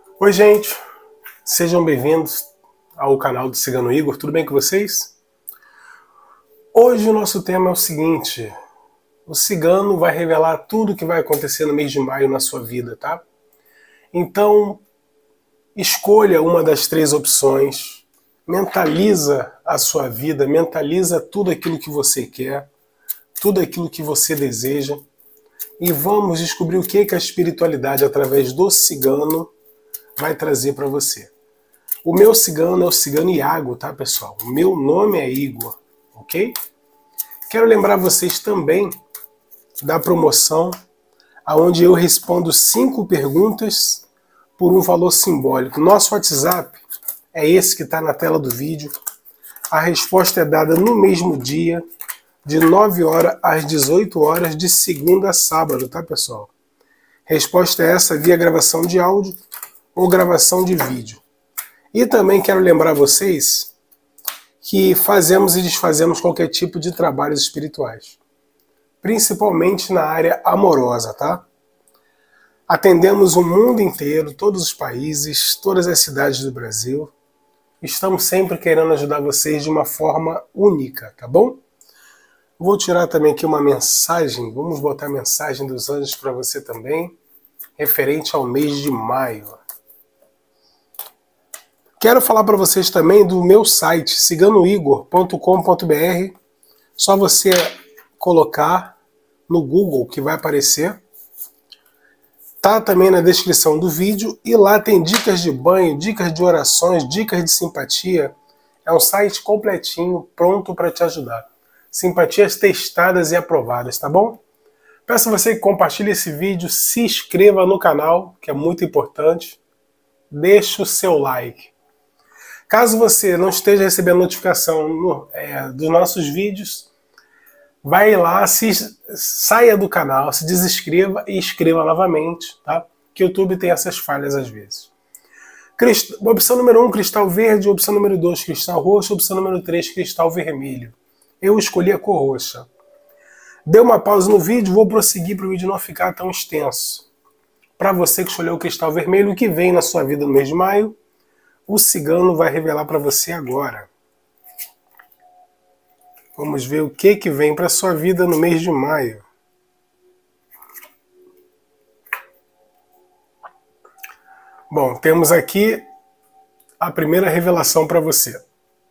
Oi, gente, sejam bem-vindos ao canal do Cigano Igor, tudo bem com vocês? Hoje o nosso tema é o seguinte: o cigano vai revelar tudo o que vai acontecer no mês de maio na sua vida, tá? Então, escolha uma das três opções, mentaliza a sua vida, mentaliza tudo aquilo que você quer, tudo aquilo que você deseja, e vamos descobrir o que a espiritualidade, através do cigano, vai trazer para você. O meu cigano é o cigano Iago, tá, pessoal? O meu nome é Igor, ok? Quero lembrar vocês também da promoção onde eu respondo 5 perguntas por um valor simbólico. Nosso WhatsApp é esse que está na tela do vídeo. A resposta é dada no mesmo dia, de 9 horas às 18 horas, de segunda a sábado, tá, pessoal? Resposta é essa via gravação de áudio ou gravação de vídeo. E também quero lembrar vocês que fazemos e desfazemos qualquer tipo de trabalhos espirituais, principalmente na área amorosa, tá? Atendemos o mundo inteiro, todos os países, todas as cidades do Brasil. Estamos sempre querendo ajudar vocês de uma forma única, tá bom? Vou tirar também aqui uma mensagem, vamos botar a mensagem dos anjos para você também, referente ao mês de maio. Quero falar para vocês também do meu site, ciganoigor.com.br. Só você colocar no Google que vai aparecer. Tá também na descrição do vídeo. E lá tem dicas de banho, dicas de orações, dicas de simpatia. É um site completinho, pronto para te ajudar. Simpatias testadas e aprovadas, tá bom? Peço a você que compartilhe esse vídeo, se inscreva no canal, que é muito importante. Deixe o seu like. Caso você não esteja recebendo notificação dos nossos vídeos, vai lá, saia do canal, se desinscreva e inscreva novamente, tá? Que o YouTube tem essas falhas às vezes. Opção número 1, cristal verde. Opção número 2, cristal roxo. Opção número 3, cristal vermelho. Eu escolhi a cor roxa. Dê uma pausa no vídeo, vou prosseguir para o vídeo não ficar tão extenso. Para você que escolheu o cristal vermelho, o que vem na sua vida no mês de maio, o cigano vai revelar para você agora. Vamos ver o que vem para a sua vida no mês de maio. Bom, temos aqui a primeira revelação para você.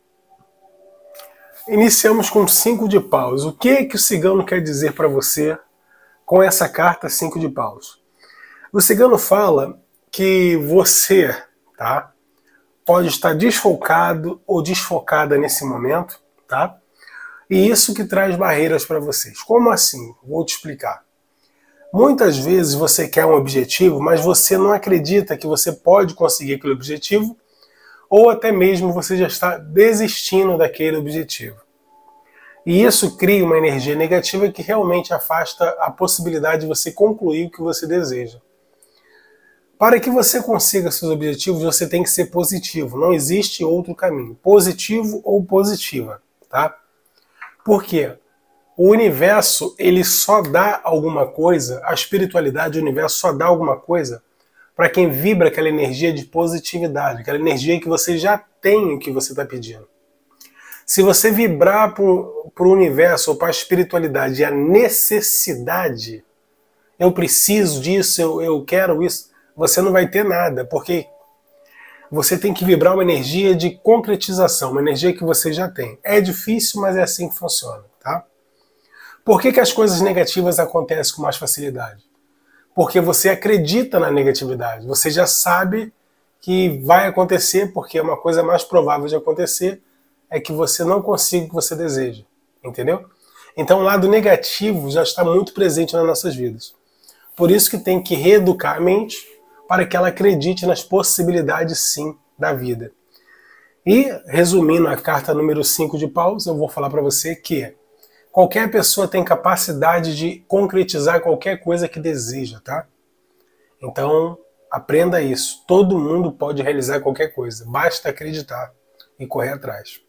Iniciamos com 5 de paus. O que o cigano quer dizer para você com essa carta 5 de paus? O cigano fala que você, tá, pode estar desfocado ou desfocada nesse momento, tá? E isso que traz barreiras para vocês. Como assim? Vou te explicar. Muitas vezes você quer um objetivo, mas você não acredita que você pode conseguir aquele objetivo, ou até mesmo você já está desistindo daquele objetivo. E isso cria uma energia negativa que realmente afasta a possibilidade de você concluir o que você deseja. Para que você consiga seus objetivos, você tem que ser positivo. Não existe outro caminho. Positivo ou positiva, tá? Por quê? O universo, ele só dá alguma coisa, a espiritualidade do universo só dá alguma coisa para quem vibra aquela energia de positividade, aquela energia que você já tem o que você está pedindo. Se você vibrar para o universo ou para a espiritualidade e a necessidade, eu preciso disso, eu quero isso, você não vai ter nada, porque você tem que vibrar uma energia de concretização, uma energia que você já tem. É difícil, mas é assim que funciona, tá? Por que as coisas negativas acontecem com mais facilidade? Porque você acredita na negatividade, você já sabe que vai acontecer, porque uma coisa mais provável de acontecer é que você não consiga o que você deseja, entendeu? Então o lado negativo já está muito presente nas nossas vidas. Por isso que tem que reeducar a mente, para que ela acredite nas possibilidades, sim, da vida. E, resumindo a carta número 5 de paus, eu vou falar para você que qualquer pessoa tem capacidade de concretizar qualquer coisa que deseja, tá? Então, aprenda isso. Todo mundo pode realizar qualquer coisa. Basta acreditar e correr atrás.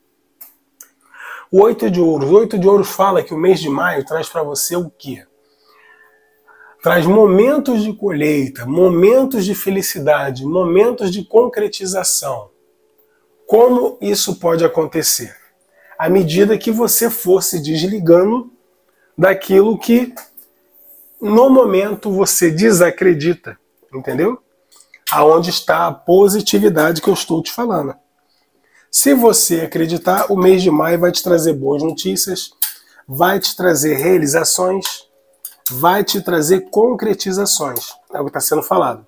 O 8 de ouros. O 8 de ouros fala que o mês de maio traz para você o quê? traz momentos de colheita, momentos de felicidade, momentos de concretização. Como isso pode acontecer? À medida que você for se desligando daquilo que no momento você desacredita, entendeu? Aonde está a positividade que eu estou te falando. Se você acreditar, o mês de maio vai te trazer boas notícias, vai te trazer realizações, vai te trazer concretizações. É o que está sendo falado.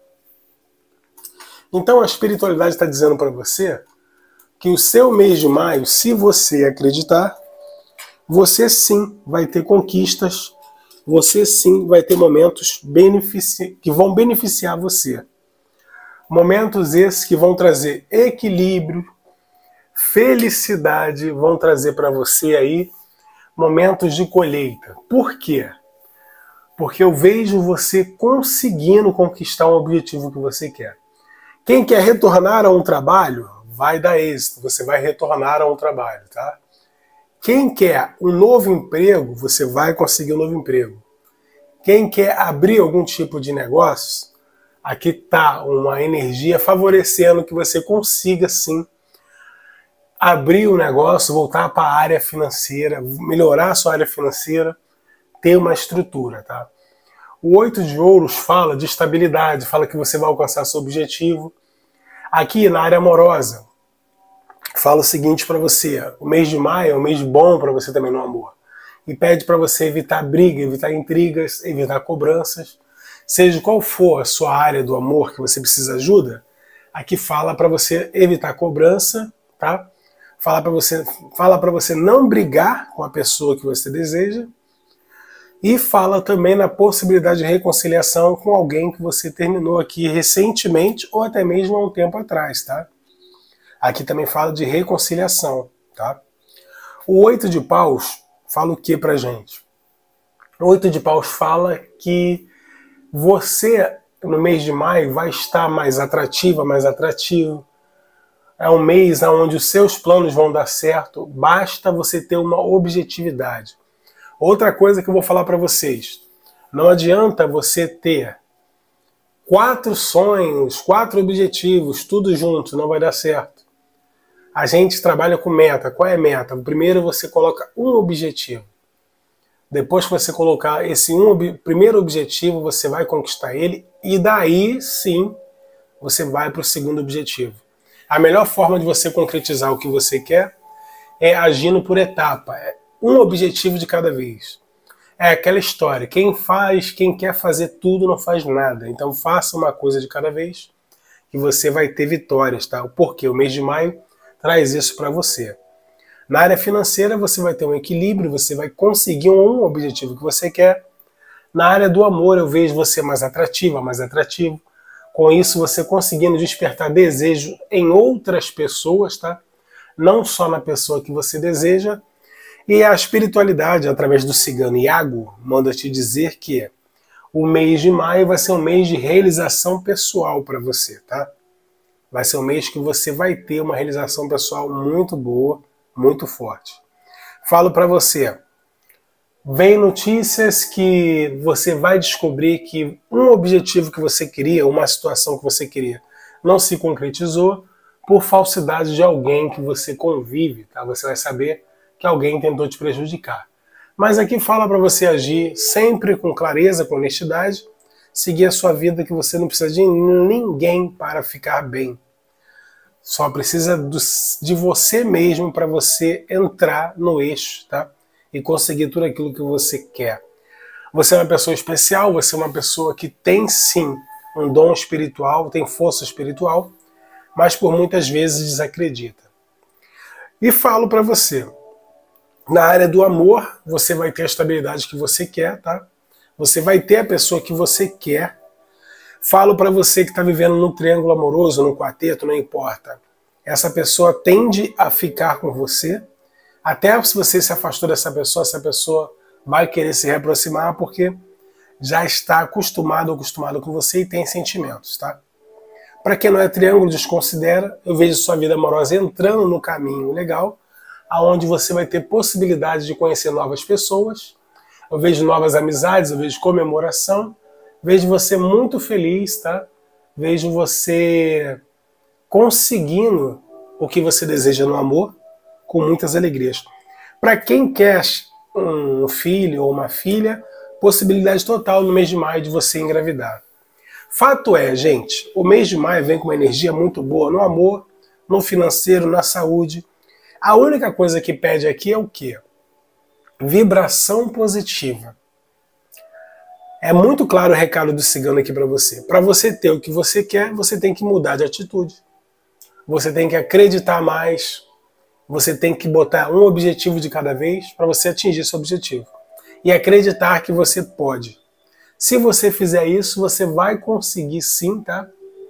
Então a espiritualidade está dizendo para você que o seu mês de maio, se você acreditar, você sim vai ter conquistas, você sim vai ter momentos que vão beneficiar você. Momentos esses que vão trazer equilíbrio, felicidade, vão trazer para você aí momentos de colheita. Por quê? Porque eu vejo você conseguindo conquistar um objetivo que você quer. Quem quer retornar a um trabalho, vai dar êxito, você vai retornar a um trabalho, tá? Quem quer um novo emprego, você vai conseguir um novo emprego. Quem quer abrir algum tipo de negócio, aqui está uma energia favorecendo que você consiga sim abrir o negócio, voltar para a área financeira, melhorar a sua área financeira, ter uma estrutura, tá? O 8 de ouros fala de estabilidade, fala que você vai alcançar seu objetivo. Aqui na área amorosa, fala o seguinte para você: o mês de maio é um mês bom para você também no amor. E pede para você evitar briga, evitar intrigas, evitar cobranças. Seja qual for a sua área do amor que você precisa ajuda, aqui fala para você evitar cobrança, tá? Fala para você não brigar com a pessoa que você deseja. E fala também na possibilidade de reconciliação com alguém que você terminou aqui recentemente ou até mesmo há um tempo atrás, tá? Aqui também fala de reconciliação, tá? O 8 de paus fala o que pra gente? O 8 de paus fala que você, no mês de maio, vai estar mais atrativa, mais atrativo. É um mês onde os seus planos vão dar certo, basta você ter uma objetividade. Outra coisa que eu vou falar para vocês, não adianta você ter 4 sonhos, 4 objetivos, tudo junto, não vai dar certo. A gente trabalha com meta. Qual é a meta? Primeiro você coloca um objetivo. Depois que você colocar esse primeiro objetivo, você vai conquistar ele e daí sim você vai para o segundo objetivo. A melhor forma de você concretizar o que você quer é agindo por etapa. É um objetivo de cada vez. É aquela história, quem quer fazer tudo não faz nada. Então faça uma coisa de cada vez que você vai ter vitórias, tá? Porque o mês de maio traz isso para você. Na área financeira você vai ter um equilíbrio, você vai conseguir um objetivo que você quer. Na área do amor eu vejo você mais atrativa, mais atrativo. Com isso você conseguindo despertar desejo em outras pessoas, tá? Não só na pessoa que você deseja. E a espiritualidade, através do cigano Iago, manda te dizer que o mês de maio vai ser um mês de realização pessoal para você, tá? Vai ser um mês que você vai ter uma realização pessoal muito boa, muito forte. Falo para você, vem notícias que você vai descobrir que um objetivo que você queria, uma situação que você queria, não se concretizou por falsidade de alguém que você convive, tá? Você vai saber que alguém tentou te prejudicar. Mas aqui fala para você agir sempre com clareza, com honestidade, seguir a sua vida, que você não precisa de ninguém para ficar bem. Só precisa de você mesmo para você entrar no eixo, tá? E conseguir tudo aquilo que você quer. Você é uma pessoa especial, você é uma pessoa que tem sim um dom espiritual, tem força espiritual, mas por muitas vezes desacredita. E falo para você, na área do amor, você vai ter a estabilidade que você quer, tá? Você vai ter a pessoa que você quer. Falo para você que está vivendo no triângulo amoroso, no quarteto, não importa. Essa pessoa tende a ficar com você. Até se você se afastou dessa pessoa, essa pessoa vai querer se reaproximar porque já está acostumado ou acostumado com você e tem sentimentos, tá? Para quem não é triângulo, desconsidera. Eu vejo sua vida amorosa entrando no caminho legal, aonde você vai ter possibilidade de conhecer novas pessoas. Eu vejo novas amizades, eu vejo comemoração. Vejo você muito feliz, tá? Vejo você conseguindo o que você deseja no amor com muitas alegrias. Para quem quer um filho ou uma filha, possibilidade total no mês de maio de você engravidar. Fato é, gente, o mês de maio vem com uma energia muito boa no amor, no financeiro, na saúde. A única coisa que pede aqui é o quê? Vibração positiva. É muito claro o recado do cigano aqui para você. Para você ter o que você quer, você tem que mudar de atitude. Você tem que acreditar mais. Você tem que botar um objetivo de cada vez para você atingir esse objetivo. E acreditar que você pode. Se você fizer isso, você vai conseguir sim, tá?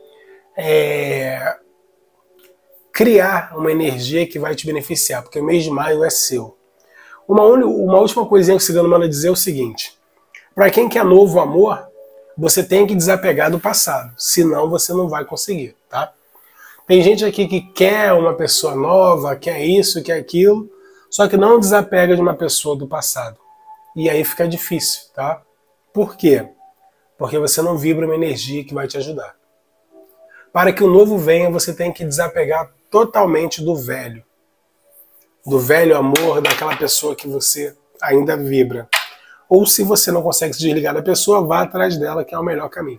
Criar uma energia que vai te beneficiar, porque o mês de maio é seu. Uma última coisinha que o cigano manda dizer é o seguinte: para quem quer novo amor, você tem que desapegar do passado, senão você não vai conseguir, tá? Tem gente aqui que quer uma pessoa nova, quer isso, quer aquilo, só que não desapega de uma pessoa do passado. E aí fica difícil, tá? Por quê? Porque você não vibra uma energia que vai te ajudar. Para que o novo venha, você tem que desapegar totalmente do velho. Do velho amor, daquela pessoa que você ainda vibra. Ou se você não consegue se desligar da pessoa, vá atrás dela, que é o melhor caminho.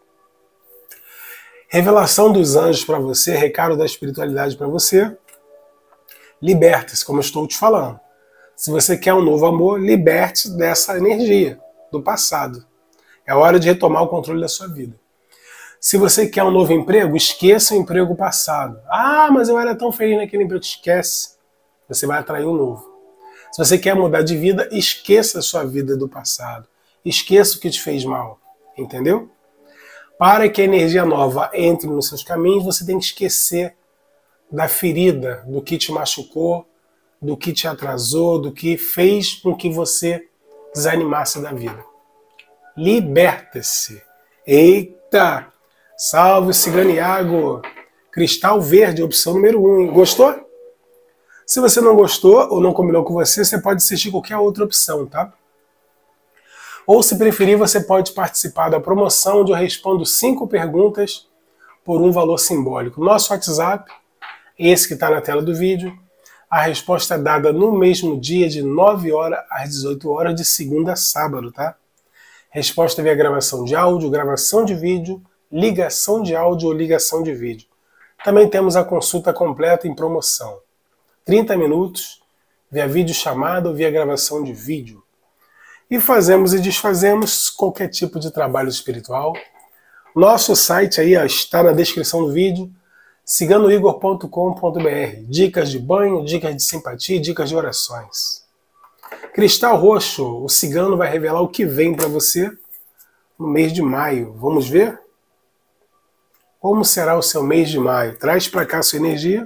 Revelação dos anjos para você, recado da espiritualidade para você. Liberta-se, como eu estou te falando. Se você quer um novo amor, liberte-se dessa energia do passado. É hora de retomar o controle da sua vida. Se você quer um novo emprego, esqueça o emprego passado. Ah, mas eu era tão feliz naquele emprego. Esquece. Você vai atrair um novo. Se você quer mudar de vida, esqueça a sua vida do passado. Esqueça o que te fez mal. Entendeu? Para que a energia nova entre nos seus caminhos, você tem que esquecer da ferida, do que te machucou, do que te atrasou, do que fez com que você desanimasse da vida. Liberta-se. Eita! Salve, Ciganiago! Cristal verde, opção número 1. Hein? Gostou? Se você não gostou ou não combinou com você, você pode assistir qualquer outra opção, tá? Ou, se preferir, você pode participar da promoção onde eu respondo 5 perguntas por um valor simbólico. Nosso WhatsApp, esse que está na tela do vídeo, a resposta é dada no mesmo dia, de 9 horas às 18 horas, de segunda a sábado, tá? Resposta via gravação de áudio, gravação de vídeo, ligação de áudio ou ligação de vídeo. Também temos a consulta completa em promoção. 30 minutos, via videochamada ou via gravação de vídeo. E fazemos e desfazemos qualquer tipo de trabalho espiritual. Nosso site aí está na descrição do vídeo, ciganoigor.com.br. Dicas de banho, dicas de simpatia, dicas de orações. Cristal roxo, o cigano vai revelar o que vem para você no mês de maio. Vamos ver? Como será o seu mês de maio? Traz para cá a sua energia.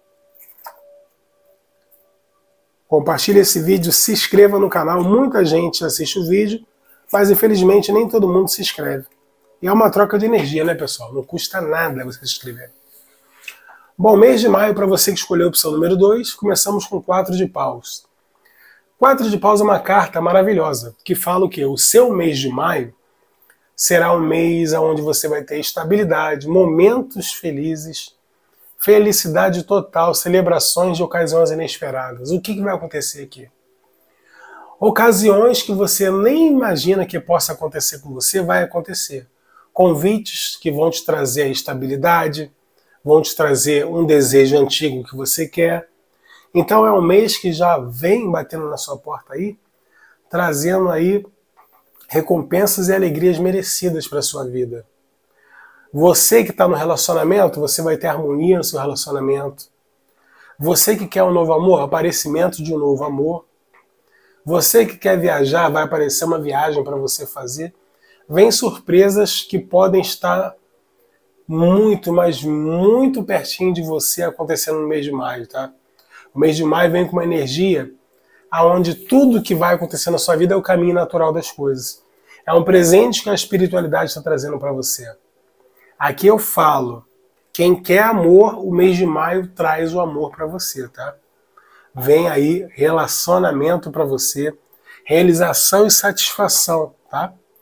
Compartilhe esse vídeo, se inscreva no canal. Muita gente assiste o vídeo, mas infelizmente nem todo mundo se inscreve. E é uma troca de energia, né, pessoal? Não custa nada você se inscrever. Bom, mês de maio, para você que escolheu a opção número 2, começamos com 4 de paus. 4 de paus é uma carta maravilhosa, que fala o quê? O seu mês de maio será um mês onde você vai ter estabilidade, momentos felizes, felicidade total, celebrações de ocasiões inesperadas. O que vai acontecer aqui? Ocasiões que você nem imagina que possa acontecer com você, vai acontecer. Convites que vão te trazer a estabilidade, vão te trazer um desejo antigo que você quer. Então é um mês que já vem batendo na sua porta aí, trazendo aí recompensas e alegrias merecidas para a sua vida. Você que está no relacionamento, você vai ter harmonia no seu relacionamento. Você que quer um novo amor, aparecimento de um novo amor. Você que quer viajar, vai aparecer uma viagem para você fazer. Vem surpresas que podem estar muito, mas muito pertinho de você acontecendo no mês de maio, tá? O mês de maio vem com uma energia onde tudo que vai acontecer na sua vida é o caminho natural das coisas. É um presente que a espiritualidade está trazendo para você. Aqui eu falo, quem quer amor, o mês de maio traz o amor para você, tá? Vem aí relacionamento para você, realização e satisfação, tá?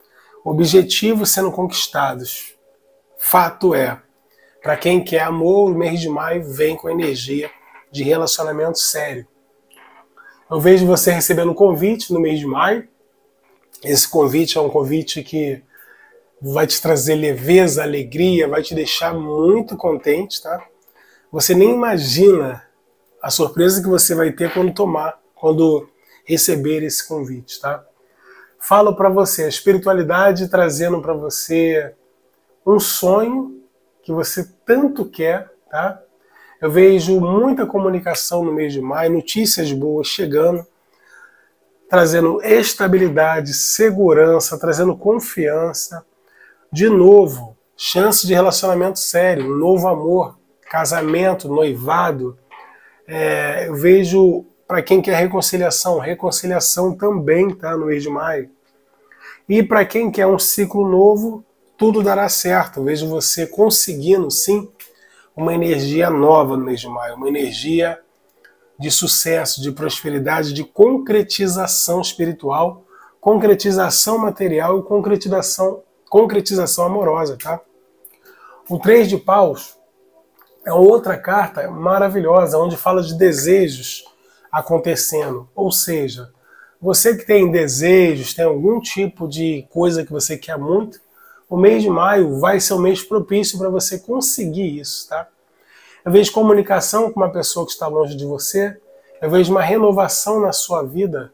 objetivos sendo conquistados. Fato é, para quem quer amor, o mês de maio vem com energia de relacionamento sério. Eu vejo você recebendo um convite no mês de maio. Esse convite é um convite que vai te trazer leveza, alegria, vai te deixar muito contente, tá? Você nem imagina a surpresa que você vai ter quando receber esse convite, tá? Falo para você, a espiritualidade trazendo para você um sonho que você tanto quer, tá? Eu vejo muita comunicação no mês de maio, notícias boas chegando, trazendo estabilidade, segurança, trazendo confiança. De novo, chance de relacionamento sério, um novo amor, casamento, noivado. Eu vejo, para quem quer reconciliação, reconciliação também tá no mês de maio. E para quem quer um ciclo novo, tudo dará certo. Eu vejo você conseguindo, sim, uma energia nova no mês de maio, uma energia de sucesso, de prosperidade, de concretização espiritual, concretização material e concretização amorosa, tá? O 3 de paus é outra carta maravilhosa, onde fala de desejos acontecendo. Ou seja, você que tem desejos, tem algum tipo de coisa que você quer muito, o mês de maio vai ser um mês propício para você conseguir isso, tá? Eu vejo comunicação com uma pessoa que está longe de você, eu vejo uma renovação na sua vida.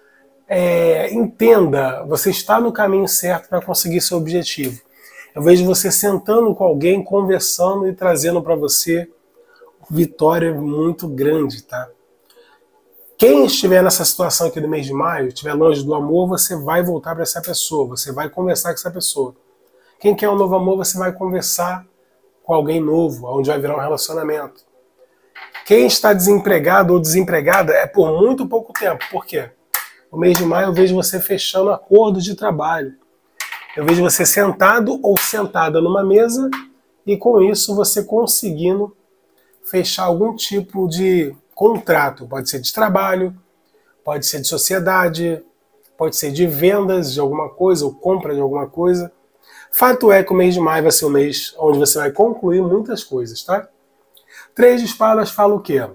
Entenda, você está no caminho certo para conseguir seu objetivo. Eu vejo você sentando com alguém, conversando e trazendo para você vitória muito grande, tá? Quem estiver nessa situação aqui do mês de maio, estiver longe do amor, você vai voltar para essa pessoa, você vai conversar com essa pessoa. Quem quer um novo amor, você vai conversar com alguém novo, onde vai virar um relacionamento. Quem está desempregado ou desempregada é por muito pouco tempo. Por quê? No mês de maio eu vejo você fechando acordos de trabalho. Eu vejo você sentado ou sentada numa mesa e com isso você conseguindo fechar algum tipo de contrato. Pode ser de trabalho, pode ser de sociedade, pode ser de vendas de alguma coisa ou compra de alguma coisa. Fato é que o mês de maio vai ser o mês onde você vai concluir muitas coisas, tá? 3 de espadas fala o quê?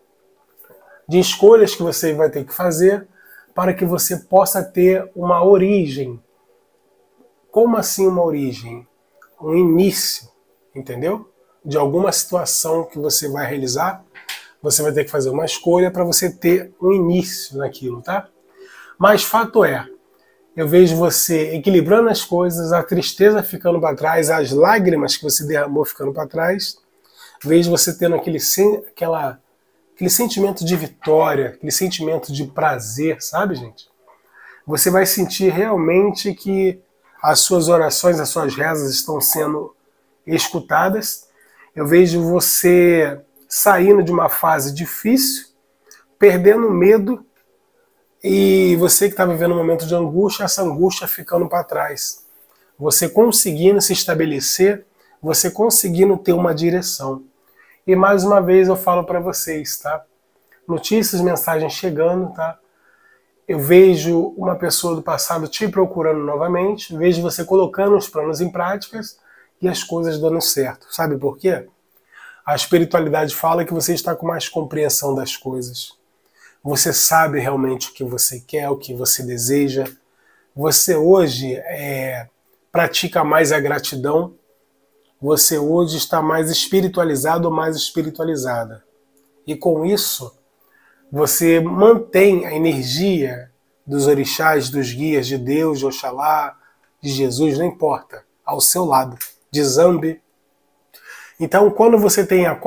De escolhas que você vai ter que fazer para que você possa ter uma origem. Como assim uma origem? Um início, entendeu? De alguma situação que você vai realizar, você vai ter que fazer uma escolha para você ter um início naquilo, tá? Mas fato é, eu vejo você equilibrando as coisas, a tristeza ficando para trás, as lágrimas que você derramou ficando para trás. Vejo você tendo aquele sentimento de vitória, aquele sentimento de prazer, sabe, gente? Você vai sentir realmente que as suas orações, as suas rezas estão sendo escutadas. Eu vejo você saindo de uma fase difícil, perdendo medo, e você que está vivendo um momento de angústia, essa angústia ficando para trás. Você conseguindo se estabelecer, você conseguindo ter uma direção. E mais uma vez eu falo para vocês, tá? Notícias, mensagens chegando, tá? Eu vejo uma pessoa do passado te procurando novamente, vejo você colocando os planos em práticas e as coisas dando certo. Sabe por quê? A espiritualidade fala que você está com mais compreensão das coisas. Você sabe realmente o que você quer, o que você deseja. Você hoje pratica mais a gratidão. Você hoje está mais espiritualizado ou mais espiritualizada. E com isso, você mantém a energia dos orixás, dos guias, de Deus, de Oxalá, de Jesus, não importa, ao seu lado, de Zambi. Então, quando você tem a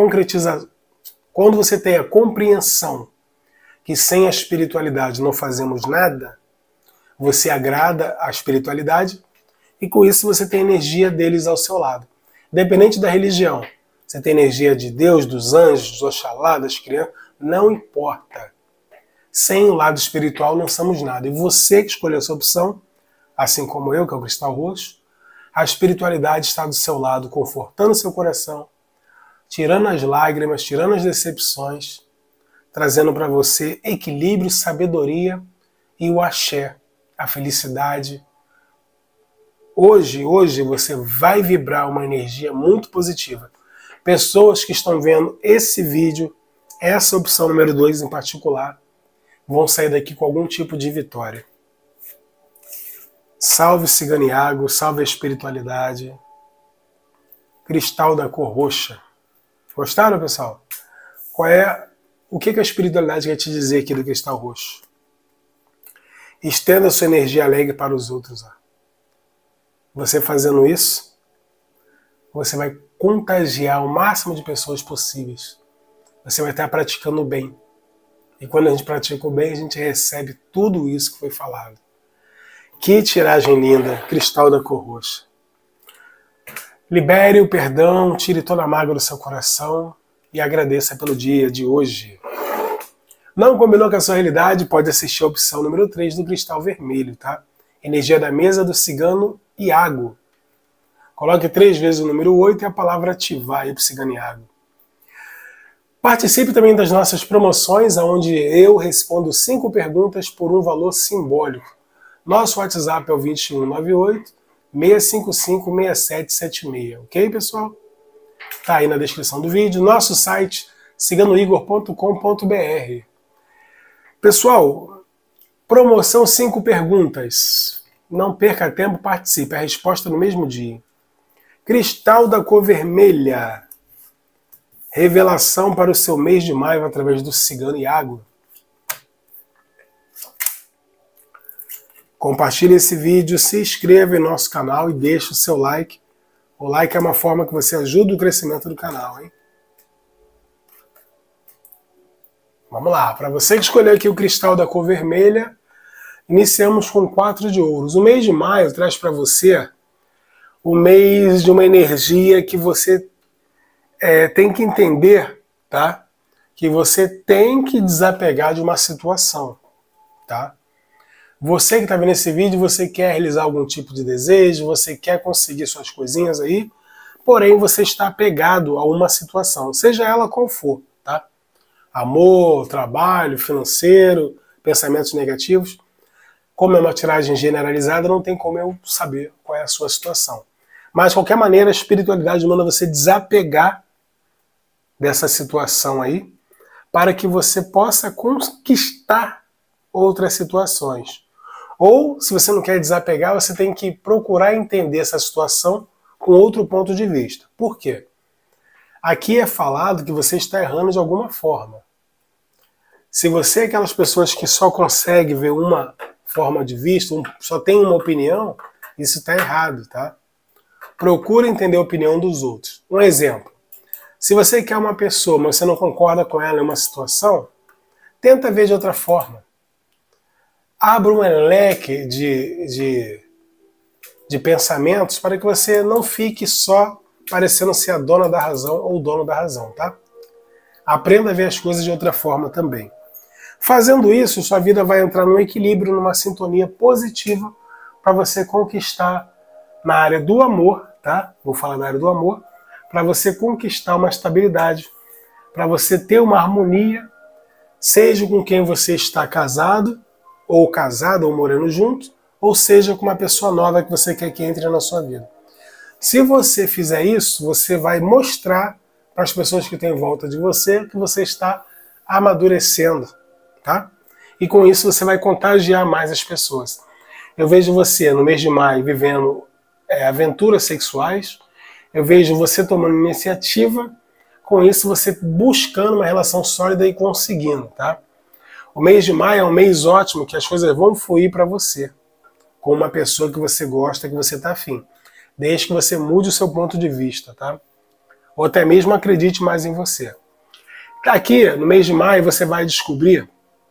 compreensão que sem a espiritualidade não fazemos nada, você agrada a espiritualidade e com isso você tem a energia deles ao seu lado. Independente da religião, você tem energia de Deus, dos anjos, dos Oxalá, das crianças, não importa. Sem o lado espiritual não somos nada. E você que escolheu essa opção, assim como eu, que é o cristal roxo, a espiritualidade está do seu lado, confortando seu coração, tirando as lágrimas, tirando as decepções, trazendo para você equilíbrio, sabedoria e o axé, a felicidade, Hoje você vai vibrar uma energia muito positiva. Pessoas que estão vendo esse vídeo, essa opção número 2 em particular, vão sair daqui com algum tipo de vitória. Salve Ciganiago, salve a espiritualidade. Cristal da cor roxa. Gostaram, pessoal? O que a espiritualidade quer te dizer aqui do cristal roxo? Estenda sua energia alegre para os outros. Você fazendo isso, você vai contagiar o máximo de pessoas possíveis. Você vai estar praticando o bem. E quando a gente pratica o bem, a gente recebe tudo isso que foi falado. Que tiragem linda, cristal da cor roxa. Libere o perdão, tire toda a mágoa do seu coração e agradeça pelo dia de hoje. Não combinou com a sua realidade? Pode assistir a opção número 3 do cristal vermelho, tá? Energia da mesa do cigano Iago. Coloque 3 vezes o número 8 e a palavra ativar aí para o cigano Iago. Participe também das nossas promoções, onde eu respondo 5 perguntas por um valor simbólico. Nosso WhatsApp é o 2198-655-6776, ok, pessoal? Tá aí na descrição do vídeo. Nosso site, ciganoigor.com.br. Pessoal, promoção 5 perguntas. Não perca tempo, participe. A resposta no mesmo dia. Cristal da cor vermelha. Revelação para o seu mês de maio através do cigano Iago. Compartilhe esse vídeo, se inscreva em nosso canal e deixe o seu like. O like é uma forma que você ajuda o crescimento do canal, hein? Vamos lá, para você que escolheu aqui o cristal da cor vermelha, iniciamos com 4 de ouros. O mês de maio traz para você o mês de uma energia que você tem que entender, tá? Que você tem que desapegar de uma situação, tá? Você que está vendo esse vídeo, você quer realizar algum tipo de desejo, você quer conseguir suas coisinhas aí, porém você está apegado a uma situação, seja ela qual for, tá? Amor, trabalho, financeiro, pensamentos negativos. Como é uma tiragem generalizada, não tem como eu saber qual é a sua situação. Mas, de qualquer maneira, a espiritualidade manda você desapegar dessa situação aí, para que você possa conquistar outras situações. Ou, se você não quer desapegar, você tem que procurar entender essa situação com outro ponto de vista. Por quê? Aqui é falado que você está errando de alguma forma. Se você é aquelas pessoas que só consegue ver uma forma de vista, só tem uma opinião, isso está errado, tá? Procura entender a opinião dos outros. Um exemplo. Se você quer uma pessoa, mas você não concorda com ela em uma situação, tenta ver de outra forma. Abra um leque de pensamentos para que você não fique só parecendo ser a dona da razão ou o dono da razão, tá? Aprenda a ver as coisas de outra forma também. Fazendo isso, sua vida vai entrar num equilíbrio, numa sintonia positiva para você conquistar na área do amor, tá? Vou falar na área do amor, para você conquistar uma estabilidade, para você ter uma harmonia, seja com quem você está casado, ou morando junto, ou seja com uma pessoa nova que você quer que entre na sua vida. Se você fizer isso, você vai mostrar para as pessoas que têm em volta de você que você está amadurecendo, tá? E com isso você vai contagiar mais as pessoas. Eu vejo você no mês de maio vivendo aventuras sexuais, eu vejo você tomando iniciativa, com isso você buscando uma relação sólida e conseguindo, tá? O mês de maio é um mês ótimo que as coisas vão fluir para você, com uma pessoa que você gosta, que você está afim. Desde que você mude o seu ponto de vista, tá? Ou até mesmo acredite mais em você. Aqui, no mês de maio, você vai descobrir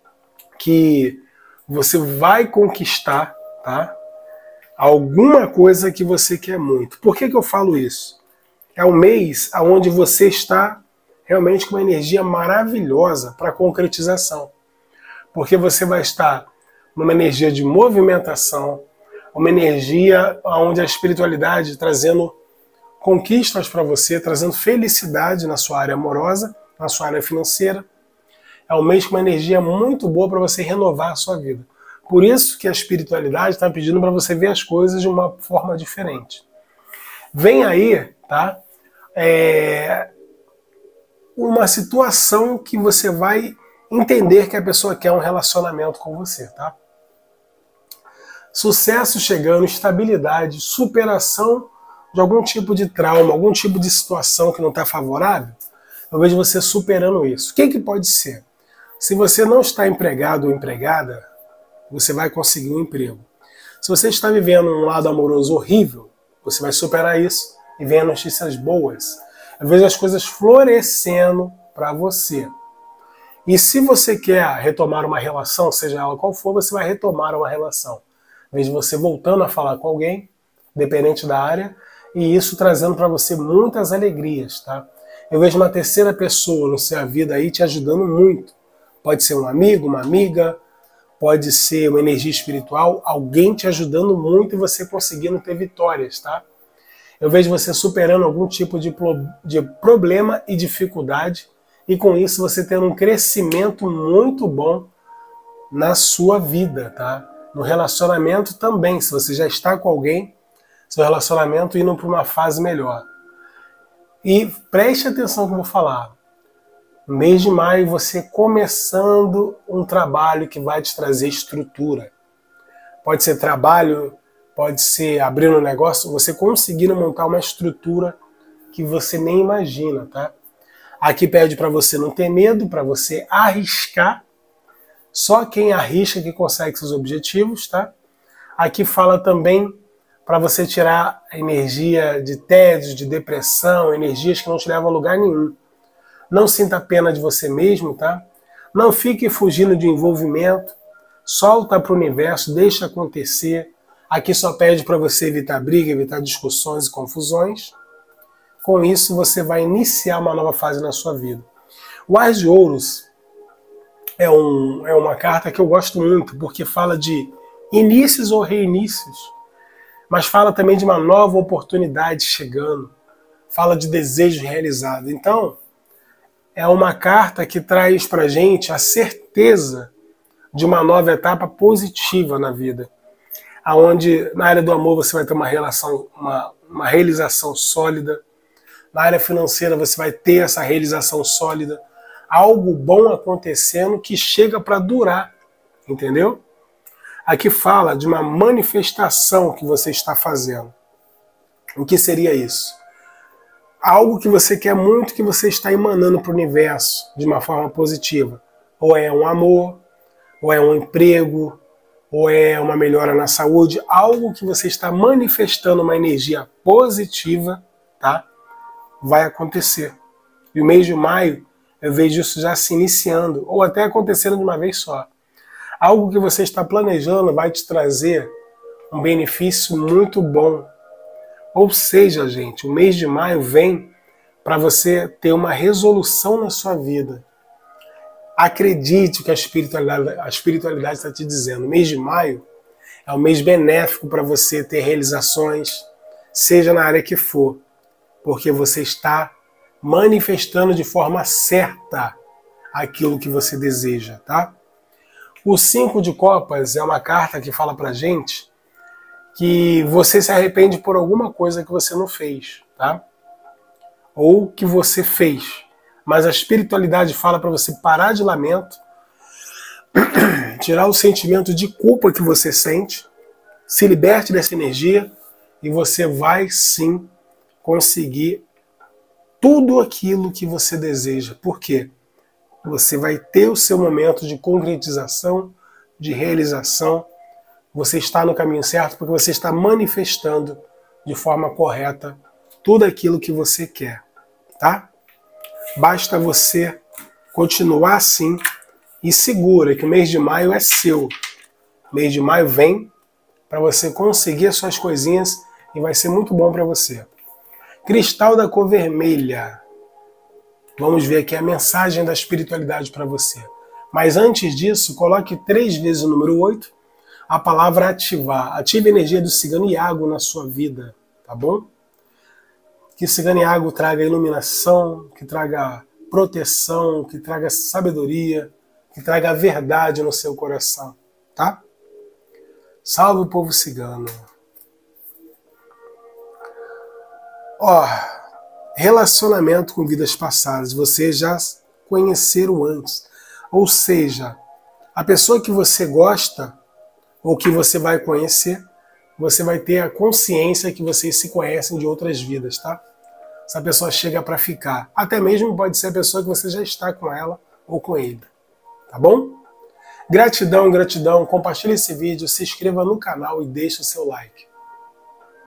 que você vai conquistar, tá? Alguma coisa que você quer muito. Por que eu falo isso? É um mês onde você está realmente com uma energia maravilhosa para concretização. Porque você vai estar numa energia de movimentação, uma energia onde a espiritualidade trazendo conquistas para você, trazendo felicidade na sua área amorosa, na sua área financeira. É um mês com uma energia muito boa para você renovar a sua vida. Por isso que a espiritualidade está pedindo para você ver as coisas de uma forma diferente. Vem aí, tá? Uma situação que você vai entender que a pessoa quer um relacionamento com você, tá? Sucesso chegando, estabilidade, superação de algum tipo de trauma, algum tipo de situação que não está favorável. Eu vejo você superando isso. O que pode ser? Se você não está empregado ou empregada, você vai conseguir um emprego. Se você está vivendo um lado amoroso horrível, você vai superar isso e vem notícias boas. Eu vejo as coisas florescendo para você. E se você quer retomar uma relação, seja ela qual for, você vai retomar uma relação. Eu vejo você voltando a falar com alguém, dependente da área, e isso trazendo para você muitas alegrias, tá? Eu vejo uma terceira pessoa na sua vida aí te ajudando muito. Pode ser um amigo, uma amiga, pode ser uma energia espiritual, alguém te ajudando muito e você conseguindo ter vitórias, tá? Eu vejo você superando algum tipo de problema e dificuldade e com isso você tendo um crescimento muito bom na sua vida, tá? No relacionamento também, se você já está com alguém, seu relacionamento indo para uma fase melhor. E preste atenção no que eu vou falar. No mês de maio, você começando um trabalho que vai te trazer estrutura. Pode ser trabalho, pode ser abrindo um negócio, você conseguindo montar uma estrutura que você nem imagina, tá? Aqui pede para você não ter medo, para você arriscar. Só quem arrisca que consegue seus objetivos, tá? Aqui fala também para você tirar a energia de tédio, de depressão, energias que não te levam a lugar nenhum. Não sinta pena de você mesmo, tá? Não fique fugindo de envolvimento. Solta para o universo, deixa acontecer. Aqui só pede para você evitar briga, evitar discussões e confusões. Com isso, você vai iniciar uma nova fase na sua vida. O Ás de Ouros é uma carta que eu gosto muito, porque fala de inícios ou reinícios, mas fala também de uma nova oportunidade chegando, fala de desejo realizado. Então, é uma carta que traz pra gente a certeza de uma nova etapa positiva na vida, aonde na área do amor você vai ter uma relação, uma realização sólida, na área financeira você vai ter essa realização sólida, algo bom acontecendo que chega para durar, entendeu? Aqui fala de uma manifestação que você está fazendo. O que seria isso? Algo que você quer muito, que você está emanando para o universo de uma forma positiva. Ou é um amor, ou é um emprego, ou é uma melhora na saúde. Algo que você está manifestando uma energia positiva, tá? Vai acontecer. E o mês de maio, eu vejo isso já se iniciando, ou até acontecendo de uma vez só. Algo que você está planejando vai te trazer um benefício muito bom. Ou seja, gente, o mês de maio vem para você ter uma resolução na sua vida. Acredite o que a espiritualidade está te dizendo. O mês de maio é um mês benéfico para você ter realizações, seja na área que for, porque você está manifestando de forma certa aquilo que você deseja, tá? O 5 de Copas é uma carta que fala pra gente que você se arrepende por alguma coisa que você não fez, tá? Ou que você fez. Mas a espiritualidade fala para você parar de lamento, tirar o sentimento de culpa que você sente, se liberte dessa energia e você vai sim conseguir tudo aquilo que você deseja. Por quê? Você vai ter o seu momento de concretização, de realização. Você está no caminho certo porque você está manifestando de forma correta tudo aquilo que você quer, tá? Basta você continuar assim e segura que o mês de maio é seu. O mês de maio vem para você conseguir as suas coisinhas e vai ser muito bom para você. Cristal da cor vermelha. Vamos ver aqui a mensagem da espiritualidade para você. Mas antes disso, coloque 3 vezes o número 8, a palavra ativar. Ative a energia do Cigano Iago na sua vida, tá bom? Que o Cigano Iago traga iluminação, que traga proteção, que traga sabedoria, que traga a verdade no seu coração, tá? Salve o povo cigano. Ó, relacionamento com vidas passadas, vocês já conheceram antes. Ou seja, a pessoa que você gosta, ou que você vai conhecer, você vai ter a consciência que vocês se conhecem de outras vidas, tá? Essa pessoa chega para ficar. Até mesmo pode ser a pessoa que você já está com ela ou com ele. Tá bom? Gratidão, gratidão. Compartilhe esse vídeo, se inscreva no canal e deixe o seu like.